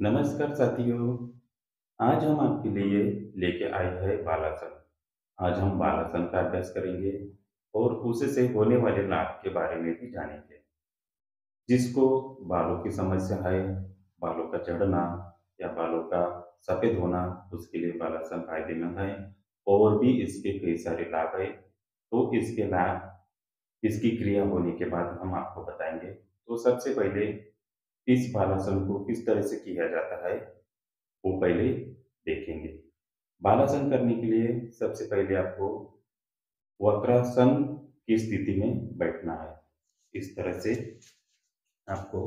नमस्कार साथियों। आज हम आपके लिए लेके आए हैं बालासन। आज हम बालासन का अभ्यास करेंगे और उससे होने वाले लाभ के बारे में भी जानेंगे। जिसको बालों की समस्या है, बालों का झड़ना या बालों का सफेद होना, उसके लिए बालासन फायदेमंद है। और भी इसके कई सारे लाभ है। तो इसके लाभ, इसकी क्रिया होने के बाद हम आपको बताएंगे। तो सबसे पहले इस बालासन को किस तरह से किया जाता है वो पहले देखेंगे। बालासन करने के लिए सबसे पहले आपको वक्रासन की स्थिति में बैठना है। इस तरह से आपको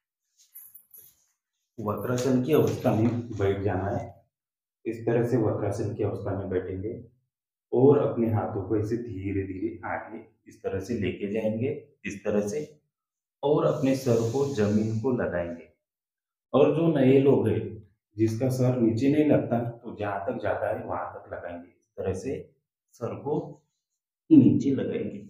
वक्रासन की अवस्था में बैठ जाना है। इस तरह से वक्रासन की अवस्था में बैठेंगे और अपने हाथों को ऐसे धीरे धीरे आगे इस तरह से लेके जाएंगे, इस तरह से। और अपने सर को जमीन को लगाएंगे। और जो नए लोग हैं, जिसका सर नीचे नहीं लगता, तो जहाँ तक जाता है वहां तक लगाएंगे। इस तरह से सर को नीचे लगाएंगे।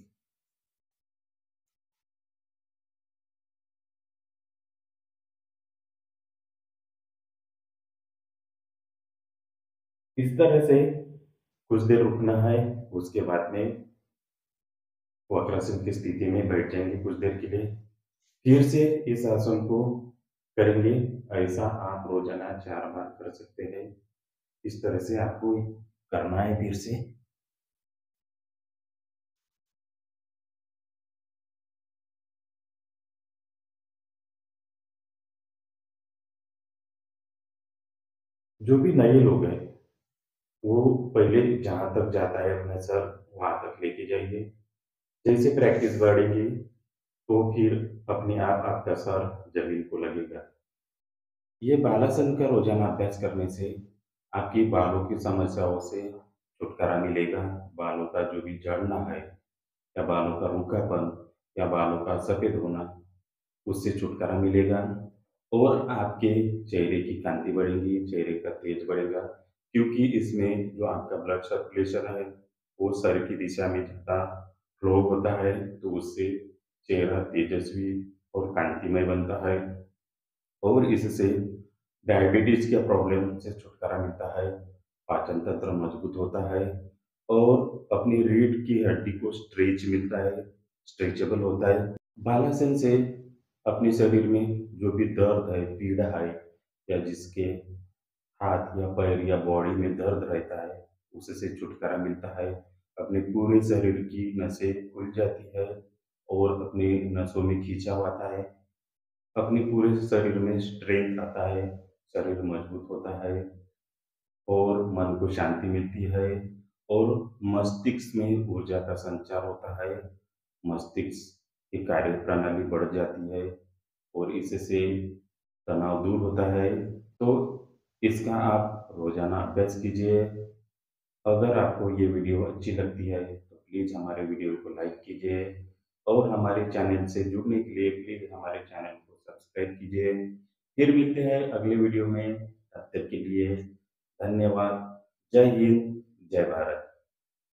इस तरह से कुछ देर रुकना है। उसके बाद में वक्रासन की स्थिति में बैठ जाएंगे कुछ देर के लिए। फिर से इस आसन को करेंगे। ऐसा आप रोजाना 4 बार कर सकते हैं। इस तरह से आपको करना है फिर से। जो भी नए लोग हैं, वो पहले जहाँ तक जाता है अपना सर वहां तक लेके जाइए। जैसे प्रैक्टिस बढ़ेगी तो फिर अपने आप आपका सर जमीन को लगेगा। ये बालासन का रोजाना अभ्यास करने से आपकी बालों की समस्याओं से छुटकारा मिलेगा। बालों का जो भी झड़ना है या बालों का रूखापन या बालों का सफेद होना, उससे छुटकारा मिलेगा। और आपके चेहरे की कांति बढ़ेगी, चेहरे का तेज बढ़ेगा। क्योंकि इसमें जो आपका ब्लड सर्कुलेशन है वो सर की दिशा में ज़्यादा फ्लो होता है, तो उससे चेहरा तेजस्वी और कांतिमय बनता है। और इससे डायबिटीज के प्रॉब्लम से छुटकारा मिलता है, पाचन तंत्र मजबूत होता है और अपनी रीढ़ की हड्डी को स्ट्रेच मिलता है, स्ट्रेचेबल होता है। बालासन से अपने शरीर में जो भी दर्द है, पीड़ा है, या जिसके हाथ या पैर या बॉडी में दर्द रहता है, उससे छुटकारा मिलता है। अपने पूरे शरीर की नसें खुल जाती है और अपनी नसों में खिंचाव आता है। अपने पूरे शरीर में स्ट्रेंथ आता है, शरीर मजबूत होता है और मन को शांति मिलती है। और मस्तिष्क में ऊर्जा का संचार होता है। मस्तिष्क की कार्य प्रणाली बढ़ जाती है और इससे तनाव दूर होता है। तो इसका आप रोजाना अभ्यास कीजिए। अगर आपको ये वीडियो अच्छी लगती है तो प्लीज़ हमारे वीडियो को लाइक कीजिए और हमारे चैनल से जुड़ने के लिए प्लीज़ हमारे चैनल को सब्सक्राइब कीजिए। फिर मिलते हैं अगले वीडियो में। तब तक के लिए धन्यवाद। जय हिंद, जय भारत।